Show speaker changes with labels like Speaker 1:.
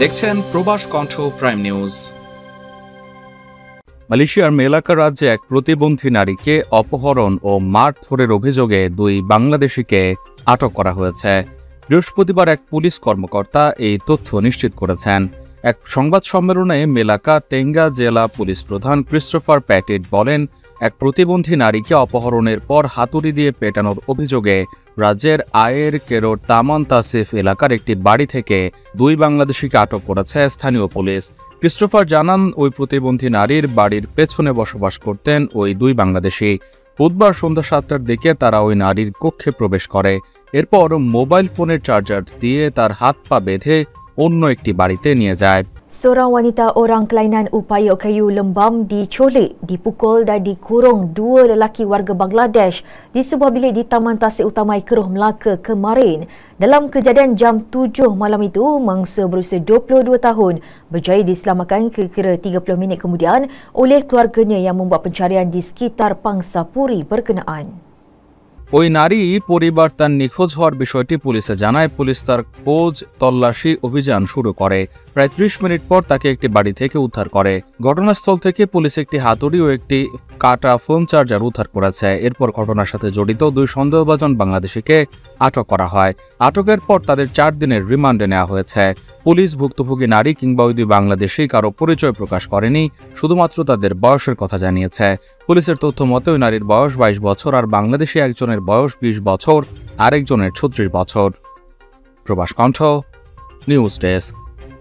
Speaker 1: দেখছেন প্রবাস কণ্ঠ প্রাইম নিউজ।
Speaker 2: মালয়েশিয়ার মেলাকা রাজ্যে এক প্রতিবন্ধী নারীকে অপহরণ ও মারধরের অভিযোগে 2 বাংলাদেশিকে আটক করা হয়েছে। বৃহস্পতিবার এক পুলিশ কর্মকর্তা এই তথ্য নিশ্চিত করেছেন। এক সংবাদ সম্মেলনে মেলাকা তেঙ্গা জেলা পুলিশ প্রধান ক্রিস্টোফার প্যাটিট বলেন, এক প্রতিবন্ধী নারীকে অপহরণের পর হাতুড়ি দিয়ে পেটানোর অভিযোগে রাজ্যের আয়ের কেরোর তামান তাসিফ এলাকার একটি বাড়ি থেকে 2 বাংলাদেশিকে আটক করেছে স্থানীয় পুলিশ। ক্রিস্টোফার জানান, ওই প্রতিবন্ধী নারীর বাড়ির পেছনে বসবাস করতেন ওই 2 বাংলাদেশি। বুধবার সন্ধ্যা 7টার দিকে তারা ওই নারীর কক্ষে প্রবেশ করে। এরপর মোবাইল ফোনের চার্জার দিয়ে তার হাত পা বেঁধে অন্য একটি বাড়িতে নিয়ে যায়।
Speaker 3: Seorang wanita orang kelainan upaya kayu lembam dicolik, dipukul dan dikurung 2 lelaki warga Bangladesh di sebuah bilik di Taman Tasik Utamai Keruh Melaka kemarin. Dalam kejadian jam 7 malam itu, mangsa berusia 22 tahun berjaya diselamatkan kira-kira 30 minit kemudian oleh keluarganya yang membuat pencarian di sekitar Pangsapuri berkenaan.
Speaker 2: ওই নারী পরিবার তার নিখোঁজ হওয়ার বিষয়টি পুলিশে জানায়। Police তার খোঁজ তল্লাশি অভিযান শুরু করে। প্রায় 30 মিনিট পর তাকে একটি বাড়ি থেকে উদ্ধার করে। ঘটনাস্থল থেকে পুলিশ একটি হাতুড়ি ও একটি কাটা ফোন চার্জার উদ্ধার করেছে। এরপর ঘটনার সাথে জড়িত 2 সন্দেহভাজন বাংলাদেশিকে আটক করা হয়। আটকের পর তাদের 4 দিনের রিমান্ডে নেওয়া হয়েছে। পুলিশ ভুক্তভোগী নারী কিংবা ওই 2 বাংলাদেশি কারো পরিচয় প্রকাশ করেনি, শুধুমাত্র তাদের বয়সের কথা জানিয়েছে। পুলিশের তথ্য মতে ওই নারীর বয়স 22 বছর আর বাংলাদেশি একজনের বয়স 20 বছর, আরেকজনের 36 বছর। প্রবাস কণ্ঠ নিউজ ডেস্ক।